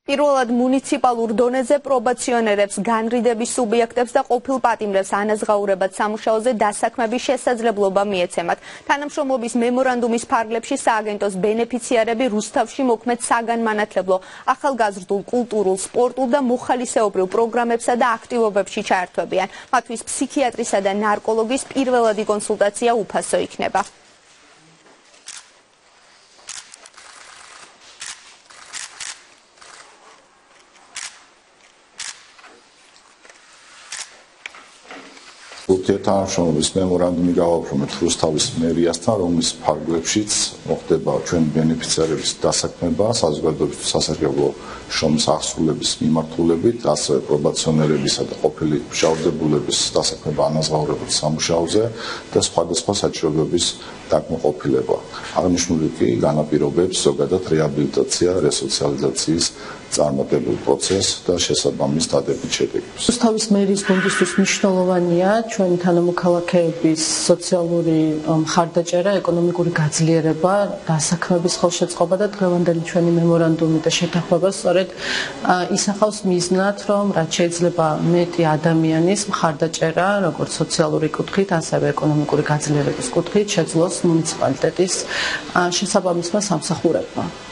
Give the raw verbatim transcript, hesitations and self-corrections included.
პირველად მუნიციპალურ დონეზე პრობაციონერებს, განრიდების სუბიექტებს და ყოფილ პატიმრებს ანაზღაურებად სამუშაოზე დასაქმების შესაძლებლობა მიეცემათ. თანამშრომლობის მემორანდუმის ფარგლებში სააგენტოს ბენეფიციარები რუსთავში მოქმედ საგანმანათლებლო, ახალგაზრდულ, კულტურულ, სპორტულ და მოხალისეობრივ პროგრამებსა და აქტივობებში ჩაერთვებიან. მათთვის ფსიქიატრისა და ნარკოლოგის პირველადი კონსულტაცია უფასო იქნება. თანამშრომლობის მემორანდუმი გავაფორმეთ რუსთავის მერიასთან, რომლის ფარგლებშიც მოხდება ჩვენი ბენეფიციარების დასაქმება საზოგადოებისთვის სასარგებლო შრომის აღსრულების მიმართულებით, ასევე პრობაციონერებისა და ყოფილი მჟავრდებულების დასაქმება ანაზღაურებად სამუშაოზე და სხვადასხვა საჭიროებების დაკმაყოფილება. აღნიშნული კი განაპირობებს ზოგადად რეაბილიტაცია, რესოციალიზაციის წარმატებულ პროცესს და შესაბამის დადებით შედეგებს. რუსთავის მერის გუნდისთვის მნიშვნელოვანია ჩვენი თანამოქალაქეების სოციალური მხარდაჭერა, ეკონომიკური გაძლიერება, დასაქმების ხელშეწყობა და დღევანდელი ჩვენი მემორანდუმი და შეთანხმება სწორედ ისახავს მიზნად, რომ რაც შეიძლება მეტი ადამიანის მხარდაჭერა, როგორც სოციალური კუთხით, ასევე ეკონომიკური გაძლიერების კუთხით შეძლოს მუნიციპალიტეტის შესაბამისმა სამსახურებმა.